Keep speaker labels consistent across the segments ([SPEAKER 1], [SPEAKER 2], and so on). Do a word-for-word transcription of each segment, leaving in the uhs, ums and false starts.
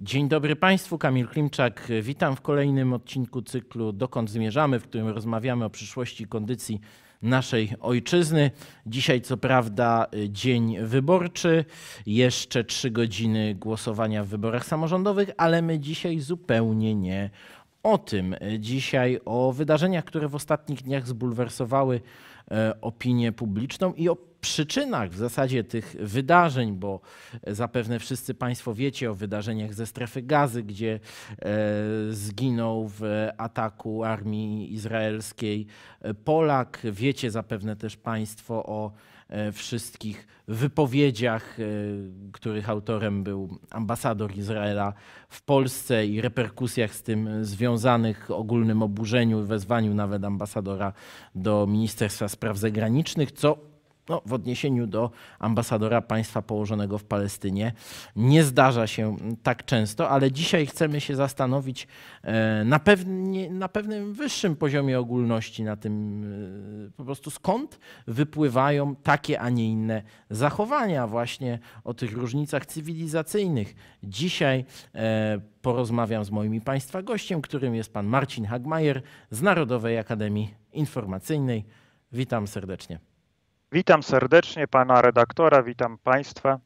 [SPEAKER 1] Dzień dobry Państwu, Kamil Klimczak. Witam w kolejnym odcinku cyklu Dokąd zmierzamy, w którym rozmawiamy o przyszłości i kondycji naszej ojczyzny. Dzisiaj co prawda dzień wyborczy, jeszcze trzy godziny głosowania w wyborach samorządowych, ale my dzisiaj zupełnie nie o tym. Dzisiaj o wydarzeniach, które w ostatnich dniach zbulwersowały opinię publiczną i o przyczynach w zasadzie tych wydarzeń, bo zapewne wszyscy Państwo wiecie o wydarzeniach ze Strefy Gazy, gdzie zginął w ataku armii izraelskiej Polak. Wiecie zapewne też Państwo o wszystkich wypowiedziach, których autorem był ambasador Izraela w Polsce i reperkusjach z tym związanych, ogólnym oburzeniu, wezwaniu nawet ambasadora do Ministerstwa Spraw Zagranicznych, co no, w odniesieniu do ambasadora państwa położonego w Palestynie nie zdarza się tak często, ale dzisiaj chcemy się zastanowić na, pewnie, na pewnym wyższym poziomie ogólności, na tym po prostu skąd wypływają takie, a nie inne zachowania, właśnie o tych różnicach cywilizacyjnych. Dzisiaj porozmawiam z moim i Państwa gościem, którym jest pan Marcin Hagmajer z Narodowej Akademii Informacyjnej. Witam serdecznie.
[SPEAKER 2] Witam serdecznie pana redaktora, witam państwa.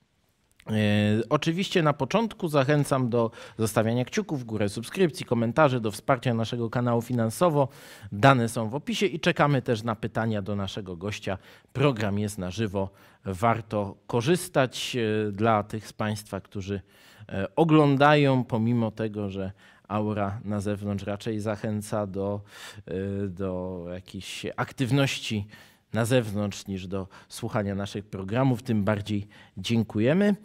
[SPEAKER 1] E, oczywiście na początku zachęcam do zostawiania kciuków w górę, subskrypcji, komentarzy, do wsparcia naszego kanału finansowo. Dane są w opisie i czekamy też na pytania do naszego gościa. Program jest na żywo, warto korzystać e, dla tych z Państwa, którzy e, oglądają, pomimo tego, że aura na zewnątrz raczej zachęca do, e, do jakiejś aktywności na zewnątrz niż do słuchania naszych programów, tym bardziej dziękujemy.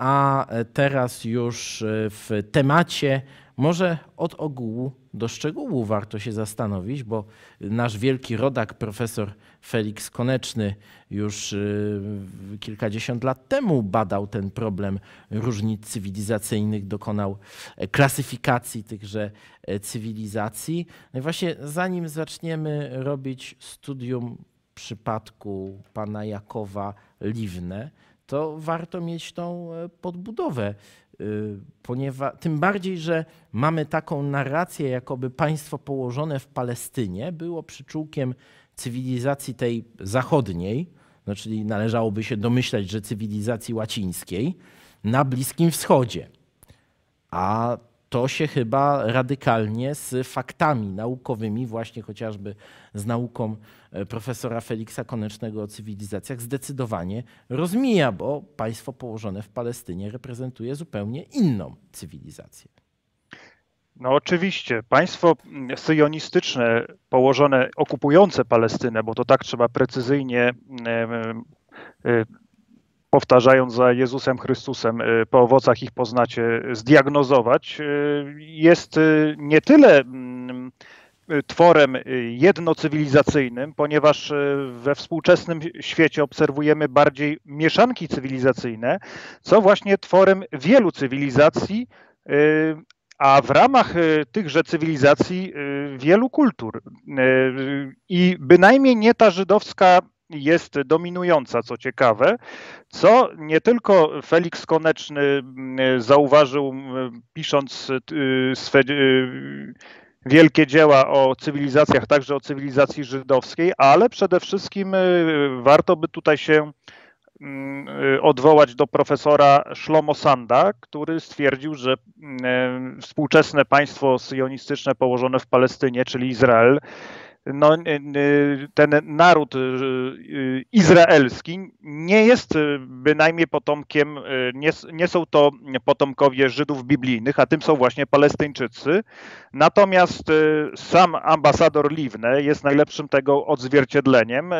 [SPEAKER 1] A teraz już w temacie, może od ogółu do szczegółu warto się zastanowić, bo nasz wielki rodak, profesor Felix Koneczny, już kilkadziesiąt lat temu badał ten problem różnic cywilizacyjnych, dokonał klasyfikacji tychże cywilizacji. No i właśnie zanim zaczniemy robić studium w przypadku pana Jakowa Liwne, to warto mieć tą podbudowę, ponieważ tym bardziej, że mamy taką narrację, jakoby państwo położone w Palestynie było przyczółkiem cywilizacji tej zachodniej, no czyli należałoby się domyślać, że cywilizacji łacińskiej na Bliskim Wschodzie. A to się chyba radykalnie z faktami naukowymi, właśnie chociażby z nauką profesora Feliksa Konecznego o cywilizacjach, zdecydowanie rozmija, bo państwo położone w Palestynie reprezentuje zupełnie inną cywilizację.
[SPEAKER 2] No oczywiście, państwo syjonistyczne położone, okupujące Palestynę, bo to tak trzeba precyzyjnie powtarzając za Jezusem Chrystusem, po owocach ich poznacie, zdiagnozować, jest nie tyle tworem jednocywilizacyjnym, ponieważ we współczesnym świecie obserwujemy bardziej mieszanki cywilizacyjne, co właśnie tworem wielu cywilizacji, a w ramach tychże cywilizacji wielu kultur. I bynajmniej nie ta żydowska jest dominująca, co ciekawe, co nie tylko Felix Koneczny zauważył, pisząc swe wielkie dzieła o cywilizacjach, także o cywilizacji żydowskiej, ale przede wszystkim warto by tutaj się odwołać do profesora Shlomo Sanda, który stwierdził, że współczesne państwo syjonistyczne położone w Palestynie, czyli Izrael, no, ten naród izraelski nie jest bynajmniej potomkiem, nie, nie są to potomkowie Żydów biblijnych, a tym są właśnie Palestyńczycy. Natomiast sam ambasador Liwne jest najlepszym tego odzwierciedleniem.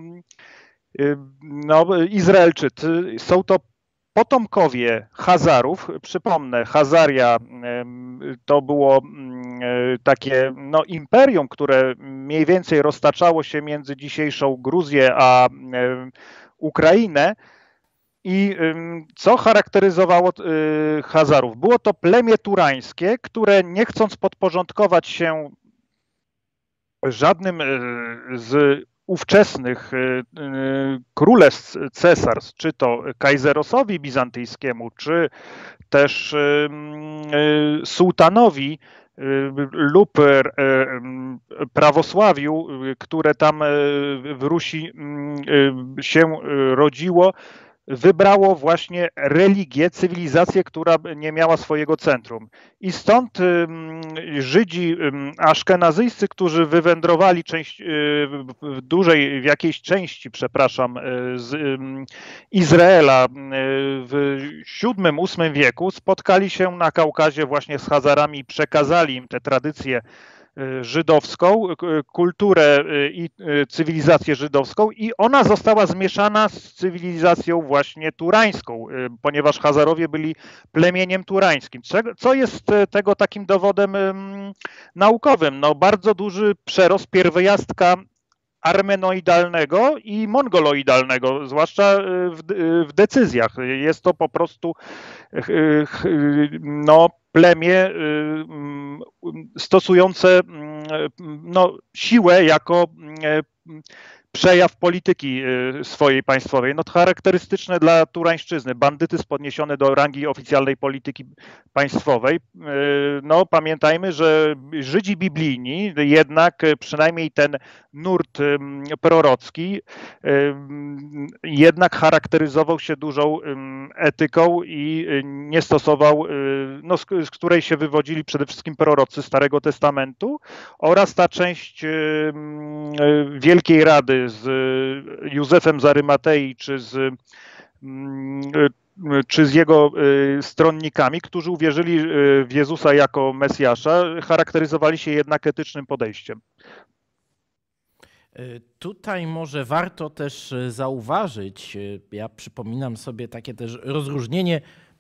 [SPEAKER 2] No, Izraelczycy są to potomkowie Chazarów. Przypomnę, Chazaria to było takie no, imperium, które mniej więcej roztaczało się między dzisiejszą Gruzję a Ukrainę. I co charakteryzowało Chazarów? Było to plemię turańskie, które nie chcąc podporządkować się żadnym z ówczesnych królestw cesarstw, czy to Kajzerosowi bizantyjskiemu, czy też sułtanowi lub prawosławiu, które tam w Rusi się rodziło, wybrało właśnie religię, cywilizację, która nie miała swojego centrum. I stąd Żydzi aszkenazyjscy, którzy wywędrowali część, w dużej, w jakiejś części, przepraszam, z Izraela w siódmym ósmym wieku, spotkali się na Kaukazie właśnie z Hazarami i przekazali im te tradycje żydowską, kulturę i cywilizację żydowską, i ona została zmieszana z cywilizacją właśnie turańską, ponieważ Hazarowie byli plemieniem turańskim. Co jest tego takim dowodem naukowym? No, bardzo duży przerost pierwiastka armenoidalnego i mongoloidalnego, zwłaszcza w, w decyzjach. Jest to po prostu no, plemię stosujące no, siłę jako przejaw polityki swojej państwowej. No, to charakterystyczne dla turańszczyzny. Bandytyzm podniesiony do rangi oficjalnej polityki państwowej. No, pamiętajmy, że Żydzi biblijni jednak przynajmniej ten nurt prorocki jednak charakteryzował się dużą etyką i nie stosował, no, z, z której się wywodzili przede wszystkim prorocy Starego Testamentu oraz ta część Wielkiej Rady z Józefem z Arymatei, czy z, czy z jego stronnikami, którzy uwierzyli w Jezusa jako Mesjasza, charakteryzowali się jednak etycznym podejściem.
[SPEAKER 1] Tutaj może warto też zauważyć, ja przypominam sobie takie też rozróżnienie,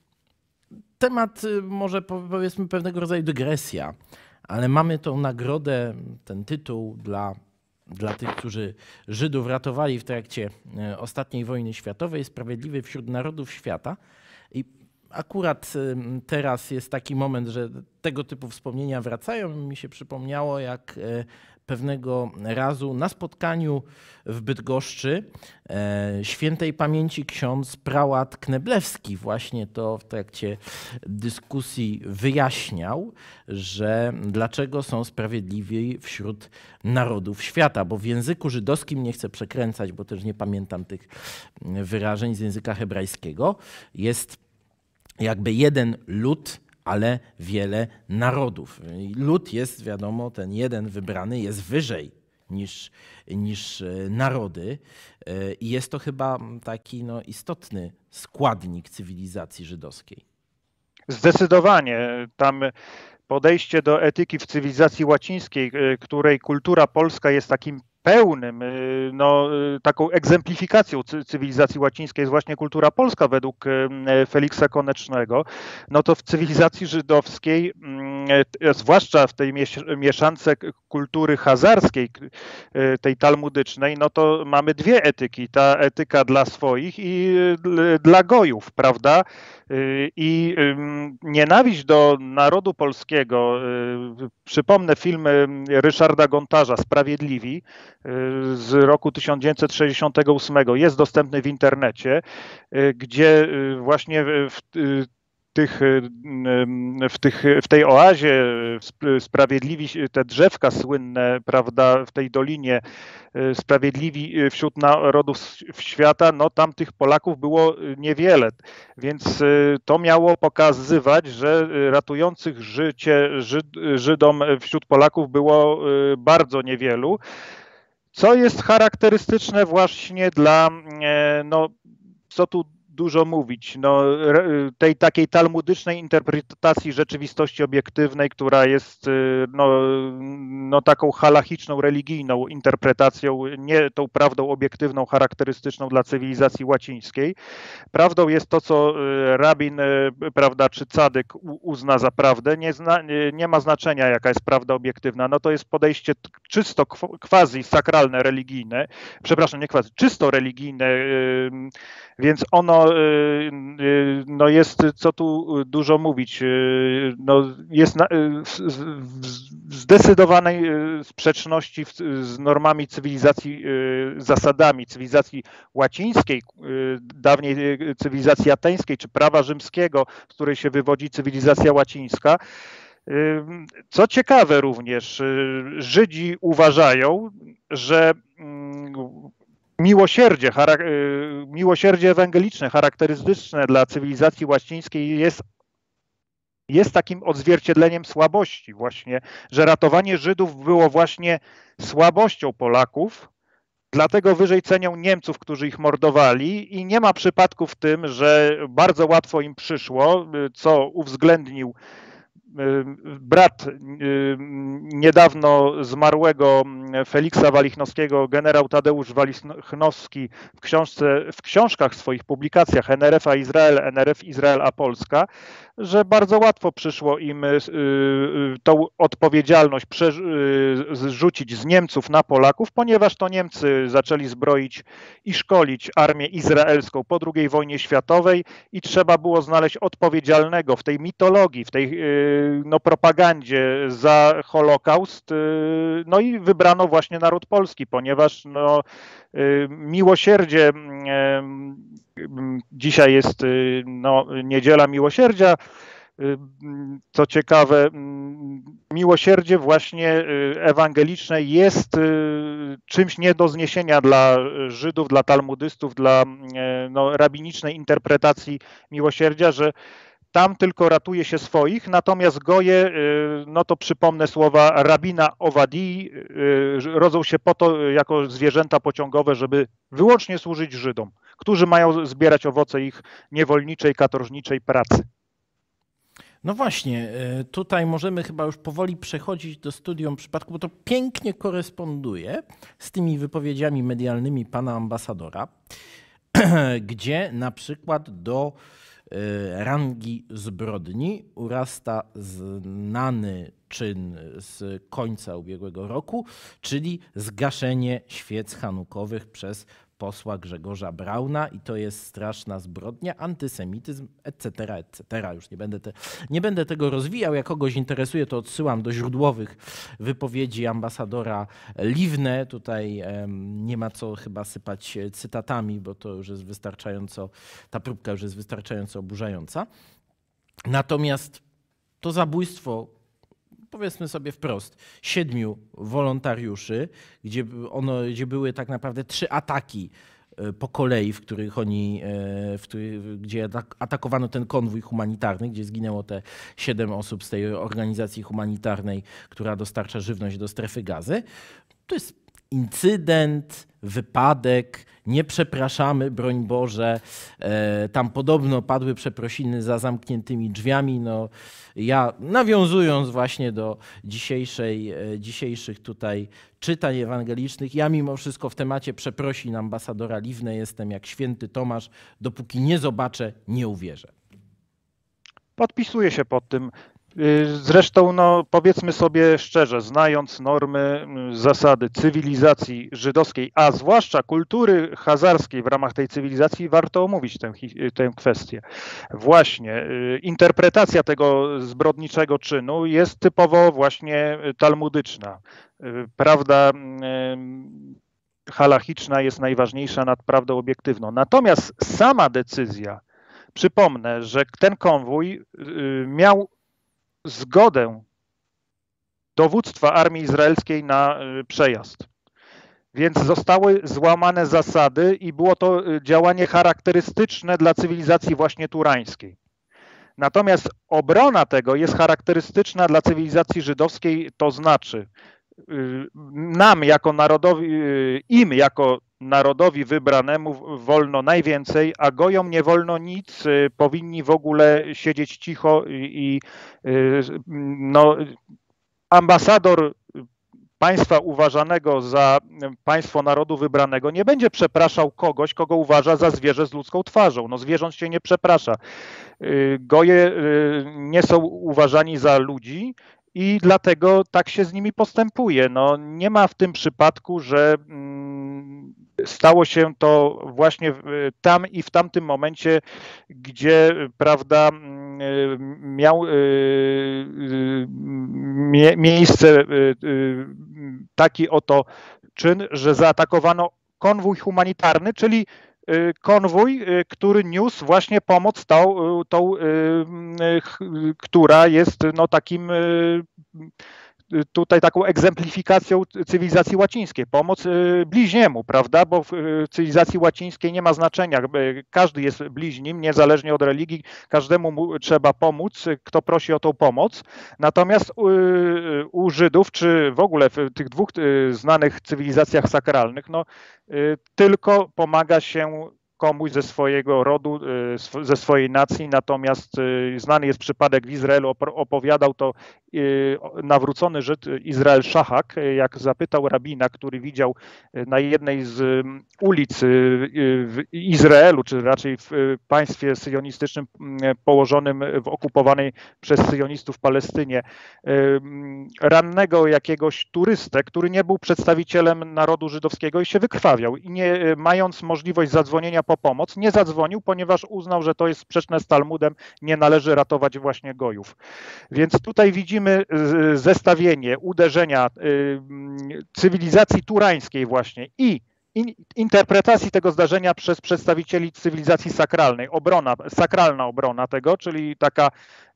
[SPEAKER 1] temat może powiedzmy pewnego rodzaju dygresja, ale mamy tą nagrodę, ten tytuł dla Dla tych, którzy Żydów ratowali w trakcie ostatniej wojny światowej, Sprawiedliwy wśród narodów świata. I akurat teraz jest taki moment, że tego typu wspomnienia wracają. Mi się przypomniało, jak pewnego razu na spotkaniu w Bydgoszczy świętej pamięci ksiądz prałat Kneblewski właśnie to w trakcie dyskusji wyjaśniał, że dlaczego są sprawiedliwi wśród narodów świata, bo w języku żydowskim, nie chcę przekręcać, bo też nie pamiętam tych wyrażeń z języka hebrajskiego, jest jakby jeden lud, ale wiele narodów. Lud jest, wiadomo, ten jeden wybrany jest wyżej niż, niż narody i jest to chyba taki no, istotny składnik cywilizacji żydowskiej.
[SPEAKER 2] Zdecydowanie. Tam podejście do etyki w cywilizacji łacińskiej, której kultura polska jest takim pełnym, no, taką egzemplifikacją cywilizacji łacińskiej jest właśnie kultura polska według Feliksa Konecznego, no to w cywilizacji żydowskiej, zwłaszcza w tej mieszance kultury hazarskiej, tej talmudycznej, no to mamy dwie etyki. Ta etyka dla swoich i dla gojów, prawda? I nienawiść do narodu polskiego, przypomnę film Ryszarda Gontarza Sprawiedliwi z roku tysiąc dziewięćset sześćdziesiątego ósmego, jest dostępny w internecie, gdzie właśnie w tych, w, tych, w tej oazie sprawiedliwi, te drzewka słynne, prawda, w tej dolinie sprawiedliwi wśród narodów świata, no tam tych Polaków było niewiele, więc to miało pokazywać, że ratujących życie Żyd, Żydom wśród Polaków było bardzo niewielu, co jest charakterystyczne właśnie dla, no co tu dużo mówić, no, tej takiej talmudycznej interpretacji rzeczywistości obiektywnej, która jest no, no, taką halachiczną, religijną interpretacją, nie tą prawdą obiektywną, charakterystyczną dla cywilizacji łacińskiej. Prawdą jest to, co rabin, prawda, czy cadyk uzna za prawdę. Nie, zna, nie ma znaczenia, jaka jest prawda obiektywna. No to jest podejście czysto quasi sakralne, religijne, przepraszam, nie quasi, czysto religijne, więc ono no, no jest co tu dużo mówić. No jest na, w zdecydowanej sprzeczności z normami cywilizacji, zasadami cywilizacji łacińskiej, dawniej cywilizacji ateńskiej czy prawa rzymskiego, z której się wywodzi cywilizacja łacińska. Co ciekawe również, Żydzi uważają, że miłosierdzie, miłosierdzie ewangeliczne, charakterystyczne dla cywilizacji łacińskiej jest, jest takim odzwierciedleniem słabości właśnie, że ratowanie Żydów było właśnie słabością Polaków, dlatego wyżej cenią Niemców, którzy ich mordowali i nie ma przypadku w tym, że bardzo łatwo im przyszło, co uwzględnił brat niedawno zmarłego Feliksa Walichnowskiego, generał Tadeusz Walichnowski w, książce, w książkach swoich publikacjach N R F a Izrael, N R F Izrael a Polska, że bardzo łatwo przyszło im tą odpowiedzialność zrzucić z Niemców na Polaków, ponieważ to Niemcy zaczęli zbroić i szkolić armię izraelską po drugiej wojnie światowej i trzeba było znaleźć odpowiedzialnego w tej mitologii, w tej no, propagandzie za Holokaust, no i wybrano właśnie naród polski, ponieważ no, miłosierdzie, dzisiaj jest no, Niedziela Miłosierdzia, co ciekawe, miłosierdzie właśnie ewangeliczne jest czymś nie do zniesienia dla Żydów, dla talmudystów, dla no, rabinicznej interpretacji miłosierdzia, że tam tylko ratuje się swoich, natomiast goje, no to przypomnę słowa rabina Owadii, rodzą się po to jako zwierzęta pociągowe, żeby wyłącznie służyć Żydom, którzy mają zbierać owoce ich niewolniczej, katorżniczej pracy.
[SPEAKER 1] No właśnie, tutaj możemy chyba już powoli przechodzić do studium przypadku, bo to pięknie koresponduje z tymi wypowiedziami medialnymi pana ambasadora, gdzie na przykład do rangi zbrodni urasta znany czyn z końca ubiegłego roku, czyli zgaszenie świec chanukowych przez posła Grzegorza Brauna i to jest straszna zbrodnia, antysemityzm, et cetera, et cetera. Już nie będę, te, nie będę tego rozwijał. Jak kogoś interesuje, to odsyłam do źródłowych wypowiedzi ambasadora Livne. Tutaj um, nie ma co chyba sypać cytatami, bo to już jest wystarczająco, ta próbka już jest wystarczająco oburzająca. Natomiast to zabójstwo, powiedzmy sobie wprost, siedmiu wolontariuszy, gdzie, ono, gdzie były tak naprawdę trzy ataki po kolei, w których oni, w których, gdzie atakowano ten konwój humanitarny, gdzie zginęło te siedem osób z tej organizacji humanitarnej, która dostarcza żywność do strefy Gazy. To jest incydent, wypadek, nie przepraszamy, broń Boże. Tam podobno padły przeprosiny za zamkniętymi drzwiami. No, ja nawiązując właśnie do dzisiejszej, dzisiejszych tutaj czytań ewangelicznych, ja mimo wszystko w temacie przeprosin ambasadora Livne jestem jak święty Tomasz, dopóki nie zobaczę, nie uwierzę.
[SPEAKER 2] Podpisuję się pod tym. Zresztą, no, powiedzmy sobie szczerze, znając normy, zasady cywilizacji żydowskiej, a zwłaszcza kultury chazarskiej w ramach tej cywilizacji, warto omówić tę, tę kwestię. Właśnie interpretacja tego zbrodniczego czynu jest typowo właśnie talmudyczna. Prawda halachiczna jest najważniejsza nad prawdą obiektywną. Natomiast sama decyzja, przypomnę, że ten konwój miał zgodę dowództwa armii izraelskiej na przejazd. Więc zostały złamane zasady i było to działanie charakterystyczne dla cywilizacji właśnie turańskiej. Natomiast obrona tego jest charakterystyczna dla cywilizacji żydowskiej, to znaczy nam jako narodowi, im jako narodowi wybranemu wolno najwięcej, a gojom nie wolno nic, powinni w ogóle siedzieć cicho i no, ambasador państwa uważanego za państwo narodu wybranego nie będzie przepraszał kogoś, kogo uważa za zwierzę z ludzką twarzą. No zwierząt się nie przeprasza. Goje nie są uważani za ludzi i dlatego tak się z nimi postępuje. No, nie ma w tym przypadku, że stało się to właśnie tam i w tamtym momencie, gdzie, prawda, miał miejsce taki oto czyn, że zaatakowano konwój humanitarny, czyli konwój, który niósł właśnie pomoc tą, tą która jest no takim tutaj taką egzemplifikacją cywilizacji łacińskiej, pomoc bliźniemu, prawda, bo w cywilizacji łacińskiej nie ma znaczenia, każdy jest bliźnim, niezależnie od religii, każdemu mu trzeba pomóc, kto prosi o tą pomoc, natomiast u, u Żydów, czy w ogóle w tych dwóch znanych cywilizacjach sakralnych, no tylko pomaga się komuś ze swojego rodu, ze swojej nacji, natomiast znany jest przypadek w Izraelu, opowiadał to nawrócony Żyd Izrael Szachak, jak zapytał rabina, który widział na jednej z ulic w Izraelu, czy raczej w państwie syjonistycznym położonym w okupowanej przez syjonistów Palestynie, rannego jakiegoś turystę, który nie był przedstawicielem narodu żydowskiego i się wykrwawiał i nie mając możliwość zadzwonienia po pomoc, nie zadzwonił, ponieważ uznał, że to jest sprzeczne z Talmudem, nie należy ratować właśnie gojów. Więc tutaj widzimy zestawienie uderzenia cywilizacji turańskiej właśnie i interpretacji tego zdarzenia przez przedstawicieli cywilizacji sakralnej, obrona, sakralna obrona tego, czyli taka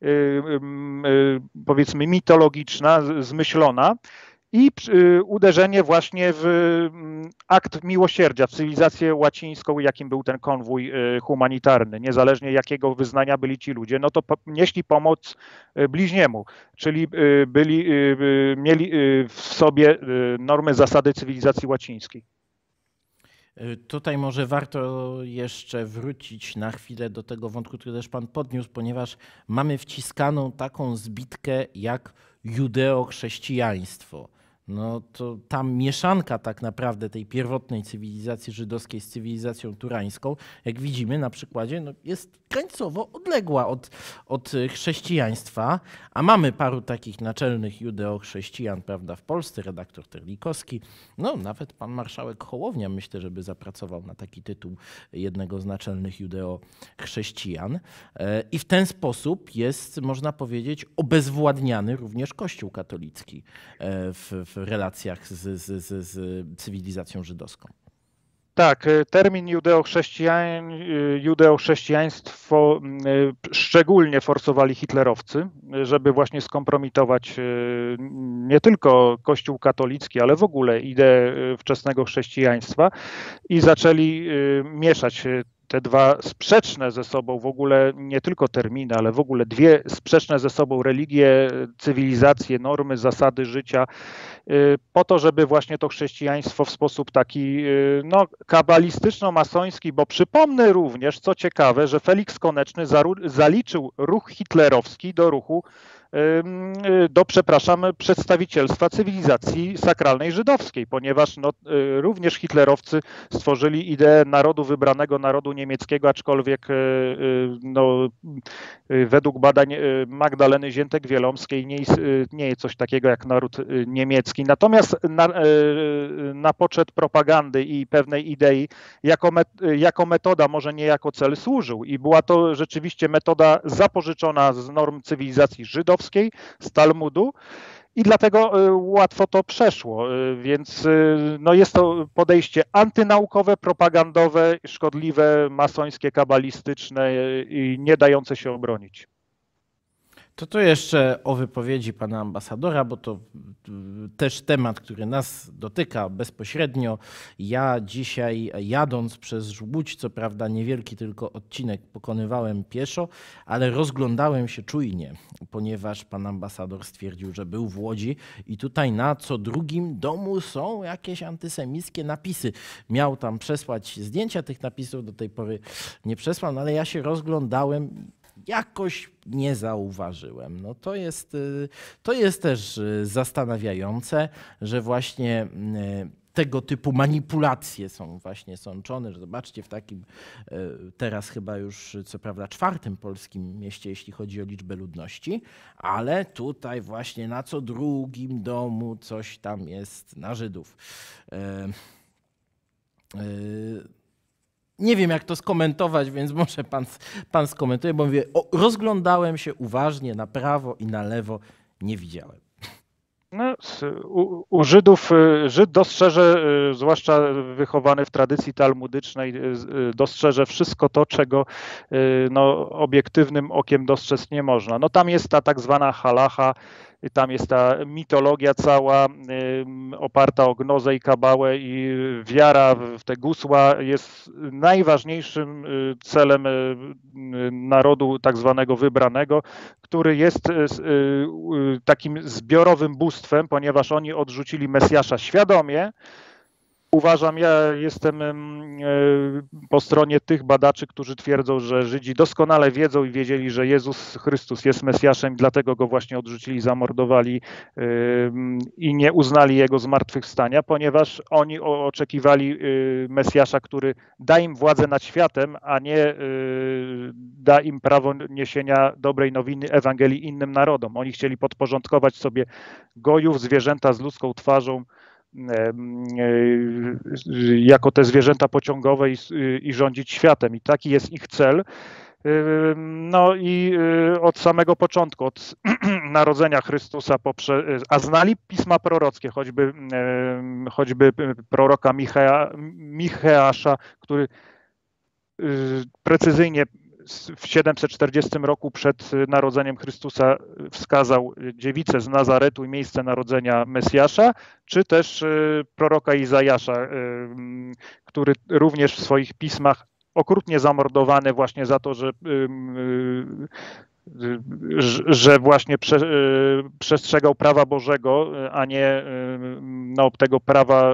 [SPEAKER 2] powiedzmy mitologiczna, zmyślona, i uderzenie właśnie w akt miłosierdzia, w cywilizację łacińską, jakim był ten konwój humanitarny, niezależnie jakiego wyznania byli ci ludzie, no to nieśli pomoc bliźniemu, czyli byli, mieli w sobie normy, zasady cywilizacji łacińskiej.
[SPEAKER 1] Tutaj może warto jeszcze wrócić na chwilę do tego wątku, który też Pan podniósł, ponieważ mamy wciskaną taką zbitkę jak judeo-chrześcijaństwo. No to ta mieszanka tak naprawdę tej pierwotnej cywilizacji żydowskiej z cywilizacją turańską, jak widzimy na przykładzie, no jest krańcowo odległa od, od chrześcijaństwa, a mamy paru takich naczelnych judeo-chrześcijan, prawda, w Polsce, redaktor Terlikowski, no nawet pan marszałek Hołownia, myślę, żeby zapracował na taki tytuł jednego z naczelnych judeo-chrześcijan. I w ten sposób jest, można powiedzieć, obezwładniany również Kościół katolicki w, w relacjach z, z, z, z cywilizacją żydowską.
[SPEAKER 2] Tak, termin judeo-chrześcijan, judeo-chrześcijaństwo szczególnie forsowali hitlerowcy, żeby właśnie skompromitować nie tylko Kościół katolicki, ale w ogóle ideę wczesnego chrześcijaństwa i zaczęli mieszać te dwa sprzeczne ze sobą w ogóle nie tylko terminy, ale w ogóle dwie sprzeczne ze sobą religie, cywilizacje, normy, zasady życia, po to, żeby właśnie to chrześcijaństwo w sposób taki no, kabalistyczno-masoński, bo przypomnę również, co ciekawe, że Felix Koneczny zaliczył ruch hitlerowski do ruchu do, przepraszam, przedstawicielstwa cywilizacji sakralnej żydowskiej, ponieważ no, również hitlerowcy stworzyli ideę narodu wybranego, narodu niemieckiego, aczkolwiek no, według badań Magdaleny Ziętek-Wielomskiej nie, nie jest coś takiego jak naród niemiecki. Natomiast na, na poczet propagandy i pewnej idei jako, met, jako metoda, może nie jako cel służył i była to rzeczywiście metoda zapożyczona z norm cywilizacji żydowskiej, z Talmudu i dlatego łatwo to przeszło, więc no jest to podejście antynaukowe, propagandowe, szkodliwe, masońskie, kabalistyczne i nie dające się obronić.
[SPEAKER 1] To to jeszcze o wypowiedzi pana ambasadora, bo to też temat, który nas dotyka bezpośrednio. Ja dzisiaj jadąc przez Łódź, co prawda niewielki tylko odcinek pokonywałem pieszo, ale rozglądałem się czujnie, ponieważ pan ambasador stwierdził, że był w Łodzi i tutaj na co drugim domu są jakieś antysemickie napisy. Miał tam przesłać zdjęcia tych napisów, do tej pory nie przesłał, no ale ja się rozglądałem, jakoś nie zauważyłem. No to jest, to jest też zastanawiające, że właśnie tego typu manipulacje są właśnie sączone, że zobaczcie w takim teraz chyba już co prawda czwartym polskim mieście, jeśli chodzi o liczbę ludności, ale tutaj właśnie na co drugim domu coś tam jest na Żydów. Nie wiem, jak to skomentować, więc może pan, pan skomentuje, bo mówię, o, rozglądałem się uważnie na prawo i na lewo, nie widziałem.
[SPEAKER 2] No, u, u Żydów, Żyd dostrzeże, zwłaszcza wychowany w tradycji talmudycznej, dostrzeże wszystko to, czego no, obiektywnym okiem dostrzec nie można. No, tam jest ta tak zwana halacha, tam jest ta mitologia cała y, oparta o gnozę i kabałę i wiara w te gusła jest najważniejszym celem narodu tak zwanego wybranego, który jest y, y, takim zbiorowym bóstwem, ponieważ oni odrzucili Mesjasza świadomie. Uważam, ja jestem po stronie tych badaczy, którzy twierdzą, że Żydzi doskonale wiedzą i wiedzieli, że Jezus Chrystus jest Mesjaszem, dlatego go właśnie odrzucili, zamordowali i nie uznali jego zmartwychwstania, ponieważ oni oczekiwali Mesjasza, który da im władzę nad światem, a nie da im prawo niesienia dobrej nowiny Ewangelii innym narodom. Oni chcieli podporządkować sobie gojów, zwierzęta z ludzką twarzą, jako te zwierzęta pociągowe i, i rządzić światem. I taki jest ich cel. No i od samego początku, od narodzenia Chrystusa, poprzez, a znali pisma prorockie, choćby, choćby proroka Michea, Micheasza, który precyzyjnie w siedemset czterdziestym roku przed narodzeniem Chrystusa wskazał dziewicę z Nazaretu i miejsce narodzenia Mesjasza, czy też proroka Izajasza, który również w swoich pismach okrutnie zamordowany właśnie za to, że, że właśnie prze, przestrzegał prawa Bożego, a nie no, tego prawa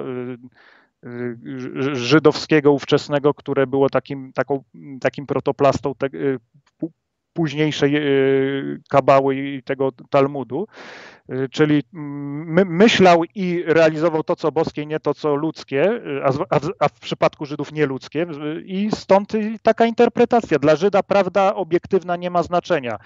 [SPEAKER 2] żydowskiego ówczesnego, które było takim, taką, takim protoplastą te, późniejszej kabały i tego Talmudu. Czyli my, myślał i realizował to, co boskie, nie to, co ludzkie, a, a, a w przypadku Żydów nieludzkie. I stąd taka interpretacja. Dla Żyda prawda obiektywna nie ma znaczenia.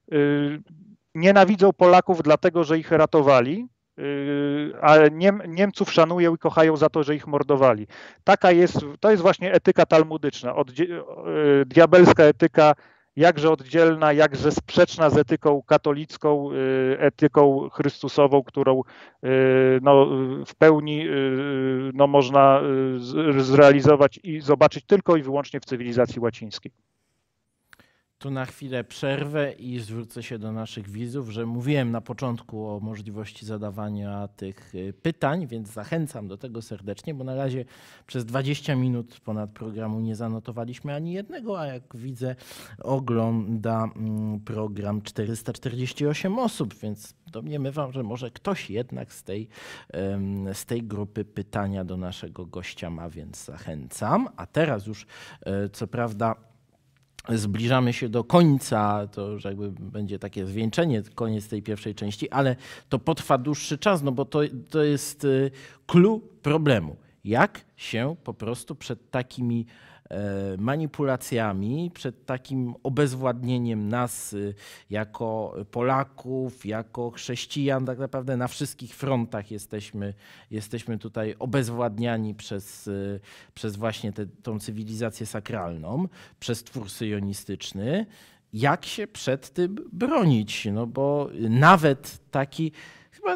[SPEAKER 2] Nienawidzą Polaków dlatego, że ich ratowali, a Niem, Niemców szanują i kochają za to, że ich mordowali. Taka jest, to jest właśnie etyka talmudyczna, od, diabelska etyka, jakże oddzielna, jakże sprzeczna z etyką katolicką, etyką chrystusową, którą no, w pełni no, można zrealizować i zobaczyć tylko i wyłącznie w cywilizacji łacińskiej.
[SPEAKER 1] Tu na chwilę przerwę i zwrócę się do naszych widzów, że mówiłem na początku o możliwości zadawania tych pytań, więc zachęcam do tego serdecznie, bo na razie przez dwadzieścia minut ponad programu nie zanotowaliśmy ani jednego, a jak widzę ogląda program czterysta czterdzieści osiem osób, więc domniemywam, że może ktoś jednak z tej, z tej grupy pytania do naszego gościa ma, więc zachęcam. A teraz już co prawda zbliżamy się do końca, to już jakby będzie takie zwieńczenie, koniec tej pierwszej części, ale to potrwa dłuższy czas, no bo to, to jest clou problemu. Jak się po prostu przed takimi manipulacjami, przed takim obezwładnieniem nas jako Polaków, jako chrześcijan, tak naprawdę na wszystkich frontach jesteśmy, jesteśmy tutaj obezwładniani przez, przez właśnie tę tą cywilizację sakralną, przez twór syjonistyczny. Jak się przed tym bronić? No bo nawet taki chyba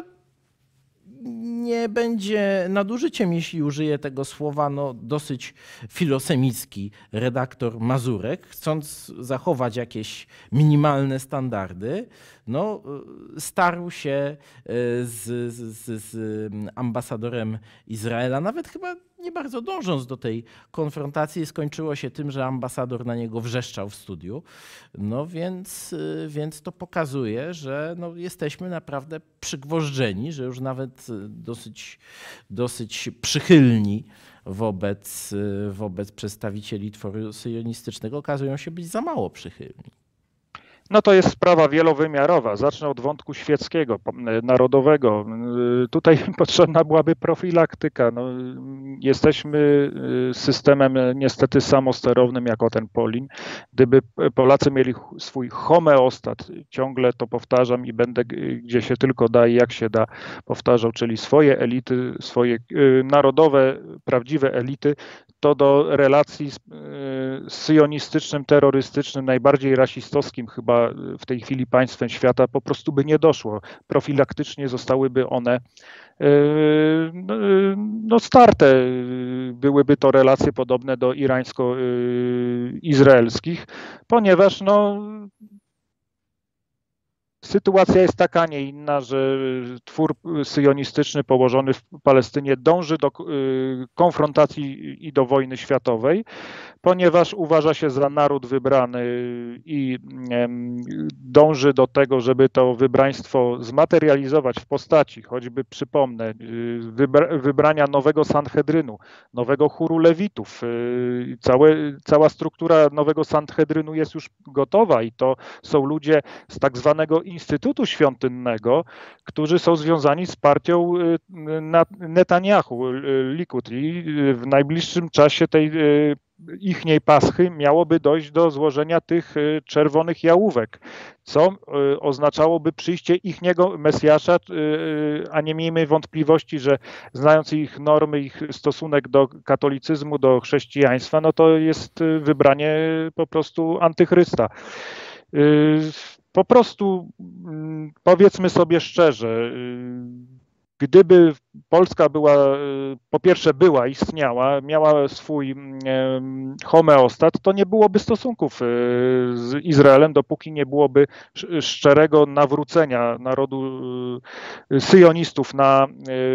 [SPEAKER 1] nie będzie nadużyciem, jeśli użyję tego słowa, no, dosyć filosemicki redaktor Mazurek, chcąc zachować jakieś minimalne standardy, no, starł się z, z, z ambasadorem Izraela, nawet chyba nie bardzo dążąc do tej konfrontacji, skończyło się tym, że ambasador na niego wrzeszczał w studiu. No więc, więc to pokazuje, że no jesteśmy naprawdę przygwożdżeni, że już nawet dosyć, dosyć przychylni wobec, wobec przedstawicieli tworu syjonistycznego okazują się być za mało przychylni.
[SPEAKER 2] No to jest sprawa wielowymiarowa. Zacznę od wątku świeckiego, narodowego. Tutaj potrzebna byłaby profilaktyka. No, jesteśmy systemem niestety samosterownym jako ten Polin. Gdyby Polacy mieli swój homeostat, ciągle to powtarzam i będę gdzie się tylko da i jak się da powtarzał, czyli swoje elity, swoje narodowe, prawdziwe elity, to do relacji z, z syjonistycznym, terrorystycznym, najbardziej rasistowskim chyba w tej chwili państwem świata po prostu by nie doszło. Profilaktycznie zostałyby one no starte. Byłyby to relacje podobne do irańsko-izraelskich, ponieważ no sytuacja jest taka, nie inna, że twór syjonistyczny położony w Palestynie dąży do konfrontacji i do wojny światowej, ponieważ uważa się za naród wybrany i dąży do tego, żeby to wybraństwo zmaterializować w postaci, choćby przypomnę, wybrania nowego Sanhedrynu, nowego chóru lewitów. Całe, cała struktura nowego Sanhedrynu jest już gotowa i to są ludzie z tak zwanego Instytutu Świątynnego, którzy są związani z partią Netanyahu, Likud, i w najbliższym czasie tej ichniej paschy miałoby dojść do złożenia tych czerwonych jałówek, co oznaczałoby przyjście ichniego Mesjasza, a nie miejmy wątpliwości, że znając ich normy, ich stosunek do katolicyzmu, do chrześcijaństwa, no to jest wybranie po prostu antychrysta. Po prostu powiedzmy sobie szczerze, gdyby Polska była, po pierwsze była, istniała, miała swój homeostat, to nie byłoby stosunków z Izraelem, dopóki nie byłoby szczerego nawrócenia narodu syjonistów na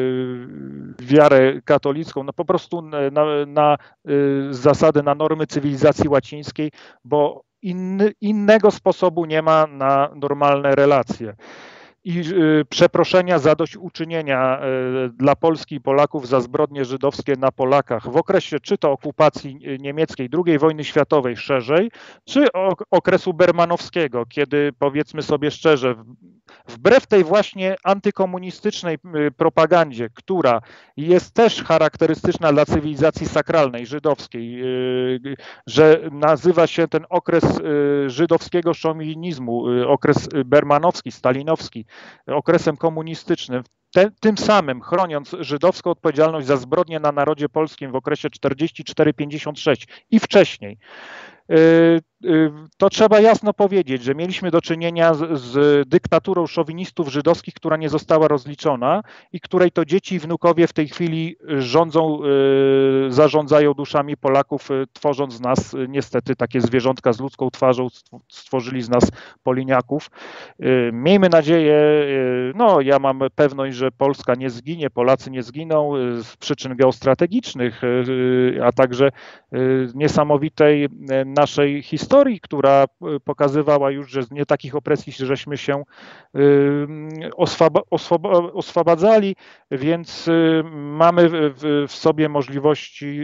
[SPEAKER 2] wiarę katolicką, no po prostu na, na zasady, na normy cywilizacji łacińskiej, bo Inny, innego sposobu nie ma na normalne relacje. I y, przeproszenia, zadośćuczynienia y, dla Polski i Polaków za zbrodnie żydowskie na Polakach w okresie czy to okupacji niemieckiej, drugiej wojny światowej szerzej, czy ok okresu bermanowskiego, kiedy powiedzmy sobie szczerze, wbrew tej właśnie antykomunistycznej propagandzie, która jest też charakterystyczna dla cywilizacji sakralnej, żydowskiej, że nazywa się ten okres żydowskiego szowinizmu, okres bermanowski, stalinowski, okresem komunistycznym, Te, tym samym chroniąc żydowską odpowiedzialność za zbrodnie na narodzie polskim w okresie czterdziesty czwarty do pięćdziesiątego szóstego i wcześniej. To trzeba jasno powiedzieć, że mieliśmy do czynienia z, z dyktaturą szowinistów żydowskich, która nie została rozliczona i której to dzieci i wnukowie w tej chwili rządzą, zarządzają duszami Polaków, tworząc z nas niestety takie zwierzątka z ludzką twarzą, stworzyli z nas poliniaków. Miejmy nadzieję, no ja mam pewność, że Polska nie zginie, Polacy nie zginą z przyczyn geostrategicznych, a także niesamowitej naszej historii, która pokazywała już, że z nie takich opresji żeśmy się oswabadzali, więc mamy w sobie możliwości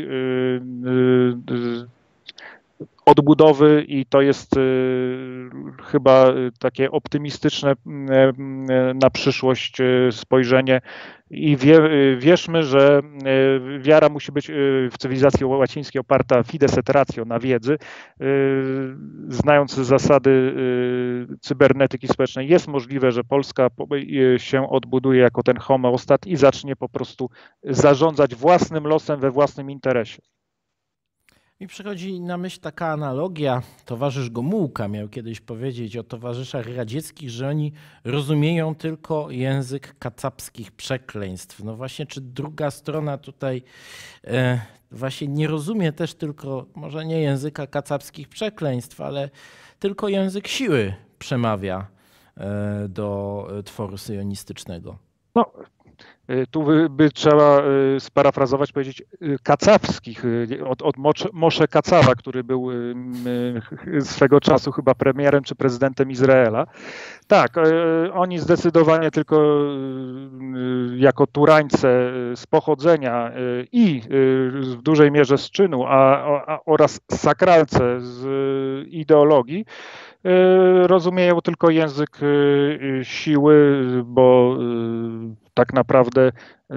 [SPEAKER 2] odbudowy i to jest chyba takie optymistyczne na przyszłość spojrzenie i wie, wierzmy, że wiara musi być w cywilizacji łacińskiej oparta fides et ratio, na wiedzy. Znając zasady cybernetyki społecznej, jest możliwe, że Polska się odbuduje jako ten homeostat i zacznie po prostu zarządzać własnym losem we własnym interesie.
[SPEAKER 1] Mi przychodzi na myśl taka analogia. Towarzysz Gomułka miał kiedyś powiedzieć o towarzyszach radzieckich, że oni rozumieją tylko język kacapskich przekleństw. No właśnie, czy druga strona tutaj e, właśnie nie rozumie też tylko, może nie języka kacapskich przekleństw, ale tylko język siły przemawia e, do tworu syjonistycznego.
[SPEAKER 2] No. Tu by trzeba sparafrazować, powiedzieć kacawskich, od, od Moshe Kacawa, który był swego czasu chyba premierem czy prezydentem Izraela. Tak, oni zdecydowanie tylko jako Turańce z pochodzenia i w dużej mierze z czynu, a, a, oraz sakralce z ideologii, rozumieją tylko język siły, bo tak naprawdę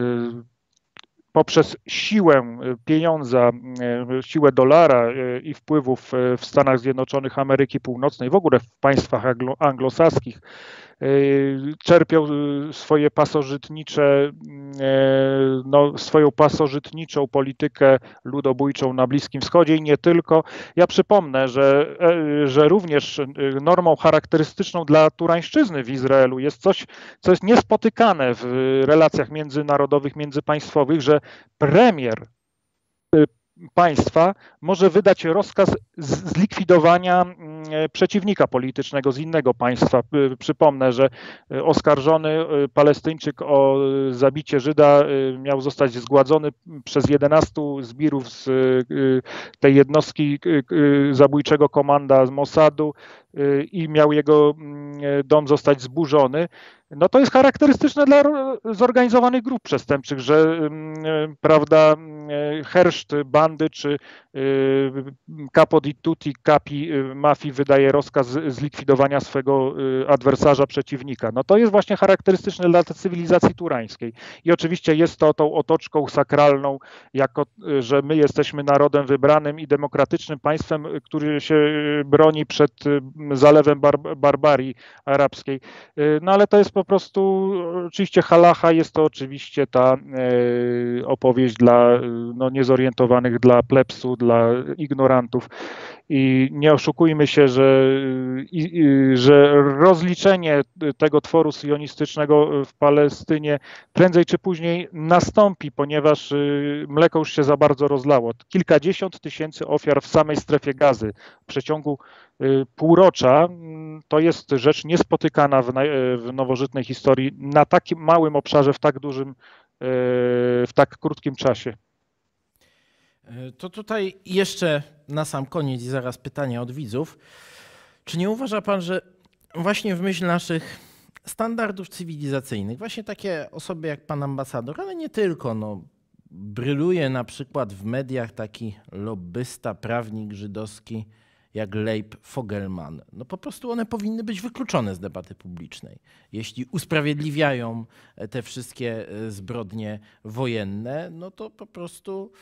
[SPEAKER 2] poprzez siłę pieniądza, siłę dolara i wpływów w Stanach Zjednoczonych Ameryki Północnej, w ogóle w państwach anglosaskich, czerpią swoje pasożytnicze, no, swoją pasożytniczą politykę ludobójczą na Bliskim Wschodzie i nie tylko. Ja przypomnę, że, że również normą charakterystyczną dla Turańszczyzny w Izraelu jest coś, co jest niespotykane w relacjach międzynarodowych, międzypaństwowych, że premier państwa może wydać rozkaz zlikwidowania przeciwnika politycznego z innego państwa. Przypomnę, że oskarżony Palestyńczyk o zabicie Żyda miał zostać zgładzony przez jedenastu zbirów z tej jednostki zabójczego komanda z Mossadu i miał jego dom zostać zburzony. No to jest charakterystyczne dla zorganizowanych grup przestępczych, że prawda, herszt bandy czy capo di tutti capi mafii wydaje rozkaz zlikwidowania swego adwersarza, przeciwnika. No to jest właśnie charakterystyczne dla cywilizacji turańskiej. I oczywiście jest to tą otoczką sakralną, jako że my jesteśmy narodem wybranym i demokratycznym państwem, który się broni przed zalewem bar barbarii arabskiej. No ale to jest po prostu oczywiście halacha, jest to oczywiście ta e, opowieść dla no, niezorientowanych, dla plebsu, dla ignorantów. I nie oszukujmy się, że, i, że rozliczenie tego tworu sionistycznego w Palestynie prędzej czy później nastąpi, ponieważ mleko już się za bardzo rozlało. Kilkadziesiąt tysięcy ofiar w samej strefie Gazy w przeciągu półrocza to jest rzecz niespotykana w, w nowożytnej historii na takim małym obszarze, w tak dużym, w tak krótkim czasie.
[SPEAKER 1] To tutaj jeszcze na sam koniec i zaraz pytania od widzów. Czy nie uważa pan, że właśnie w myśl naszych standardów cywilizacyjnych, właśnie takie osoby jak pan ambasador, ale nie tylko, no, bryluje na przykład w mediach taki lobbysta, prawnik żydowski jak Leib Fogelman. No po prostu one powinny być wykluczone z debaty publicznej. Jeśli usprawiedliwiają te wszystkie zbrodnie wojenne, no to po prostu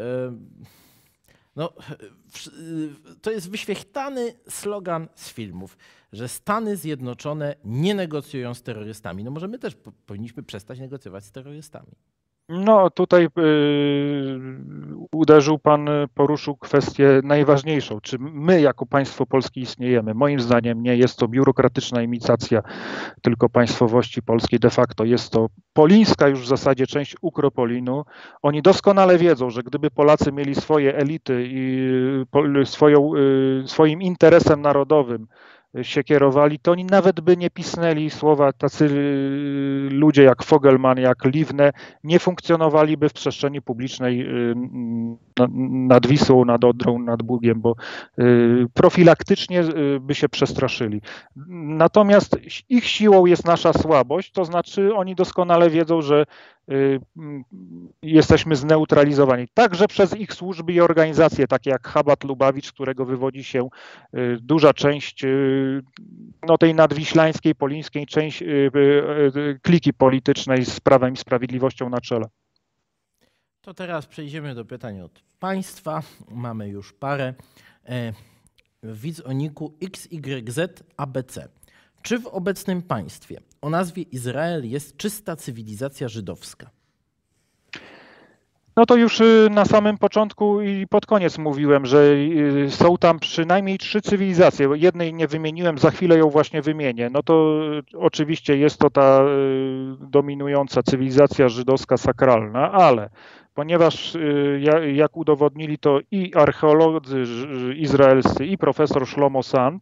[SPEAKER 1] no, to jest wyświechtany slogan z filmów, że Stany Zjednoczone nie negocjują z terrorystami. No może my też powinniśmy przestać negocjować z terrorystami.
[SPEAKER 2] No tutaj y, uderzył pan, poruszył kwestię najważniejszą. Czy my jako państwo polskie istniejemy? Moim zdaniem nie jest to biurokratyczna imitacja tylko państwowości polskiej. De facto jest to polińska już w zasadzie część Ukropolinu. Oni doskonale wiedzą, że gdyby Polacy mieli swoje elity i swoją, y, swoim interesem narodowym się kierowali, to oni nawet by nie pisnęli słowa, tacy ludzie jak Fogelman, jak Livne nie funkcjonowaliby w przestrzeni publicznej nad Wisłą, nad Odrą, nad Bugiem, bo profilaktycznie by się przestraszyli. Natomiast ich siłą jest nasza słabość, to znaczy oni doskonale wiedzą, że jesteśmy zneutralizowani. Także przez ich służby i organizacje, takie jak Chabad Lubawicz, z którego wywodzi się duża część no, tej nadwiślańskiej, polińskiej część kliki politycznej z Prawem i Sprawiedliwością na czele.
[SPEAKER 1] To teraz przejdziemy do pytań od państwa. Mamy już parę. Widz o niku X Y Z A B C. Czy w obecnym państwie o nazwie Izrael jest czysta cywilizacja żydowska?
[SPEAKER 2] No to już na samym początku i pod koniec mówiłem, że są tam przynajmniej trzy cywilizacje. Jednej nie wymieniłem, za chwilę ją właśnie wymienię. No to oczywiście jest to ta dominująca cywilizacja żydowska sakralna, ale ponieważ jak udowodnili to i archeolodzy izraelscy, i profesor Shlomo Sand,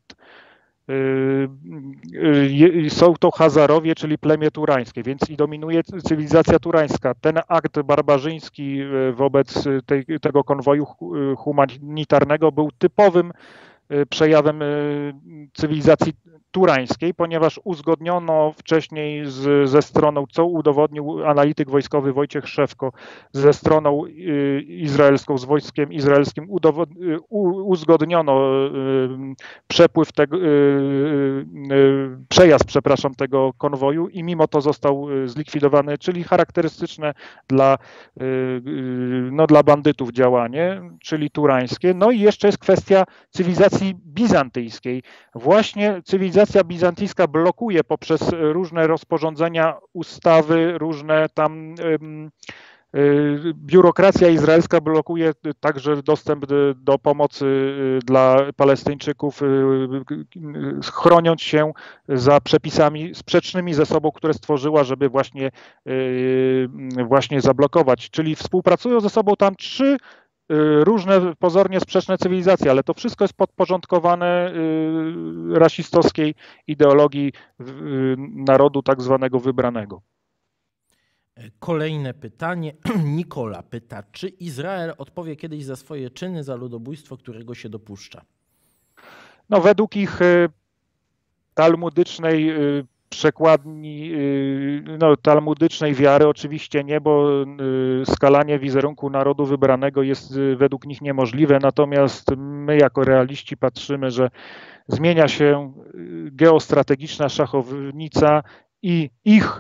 [SPEAKER 2] są to Chazarowie, czyli plemię turańskie, więc i dominuje cywilizacja turańska. Ten akt barbarzyński wobec tej, tego konwoju humanitarnego był typowym przejawem cywilizacji turańskiej, ponieważ uzgodniono wcześniej z, ze stroną, co udowodnił analityk wojskowy Wojciech Szewko, ze stroną izraelską, z wojskiem izraelskim, udowod, u, uzgodniono przepływ tego, przejazd, przepraszam, tego konwoju i mimo to został zlikwidowany, czyli charakterystyczne dla, no, dla bandytów działanie, czyli turańskie. No i jeszcze jest kwestia cywilizacji bizantyjskiej. Właśnie cywilizacja bizantyjska blokuje poprzez różne rozporządzenia, ustawy, różne tam biurokracja izraelska blokuje także dostęp do pomocy dla Palestyńczyków, chroniąc się za przepisami sprzecznymi ze sobą, które stworzyła, żeby właśnie, właśnie zablokować. Czyli współpracują ze sobą tam trzy różne pozornie sprzeczne cywilizacje, ale to wszystko jest podporządkowane rasistowskiej ideologii narodu tak zwanego wybranego.
[SPEAKER 1] Kolejne pytanie. Nikola pyta, czy Izrael odpowie kiedyś za swoje czyny, za ludobójstwo, którego się dopuszcza?
[SPEAKER 2] No, według ich talmudycznej przekładni, no, talmudycznej wiary oczywiście nie, bo skalanie wizerunku narodu wybranego jest według nich niemożliwe, natomiast my jako realiści patrzymy, że zmienia się geostrategiczna szachownica i ich